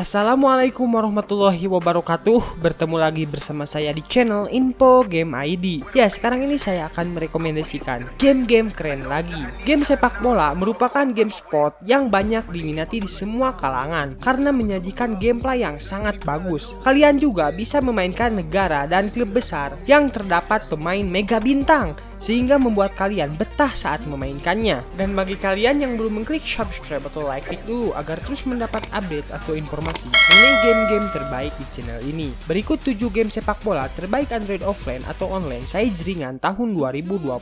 Assalamualaikum warahmatullahi wabarakatuh. Bertemu lagi bersama saya di channel Info Game ID. Ya, sekarang ini saya akan merekomendasikan game-game keren lagi. Game sepak bola merupakan game sport yang banyak diminati di semua kalangan karena menyajikan gameplay yang sangat bagus. Kalian juga bisa memainkan negara dan klub besar yang terdapat pemain mega bintang, sehingga membuat kalian betah saat memainkannya. Dan bagi kalian yang belum mengklik subscribe atau like, klik dulu agar terus mendapat update atau informasi mengenai game-game terbaik di channel ini. Berikut 7 game sepak bola terbaik Android offline atau online saya jeringan tahun 2022.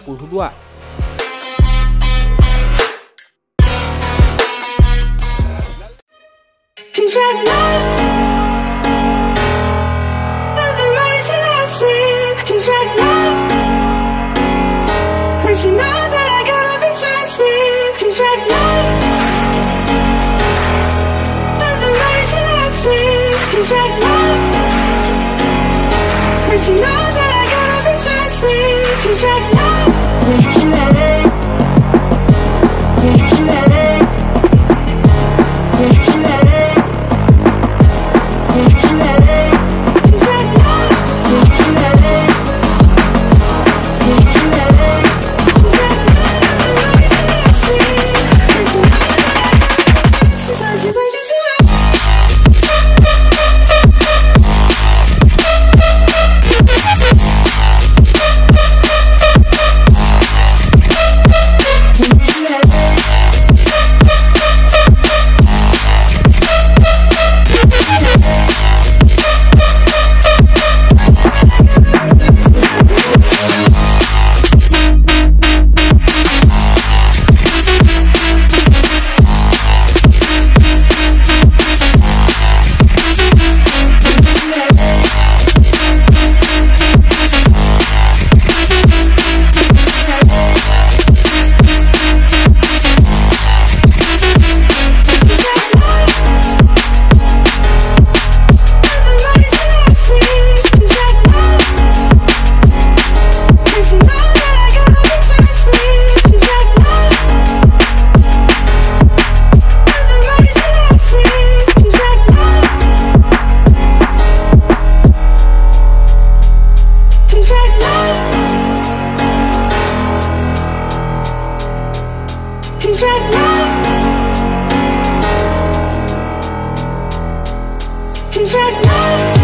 She knows that I gotta be trusted. She's had love, but the money's elastic. She's had love, and she knows that I gotta be trusted. She's had love. She's had love. She's had love.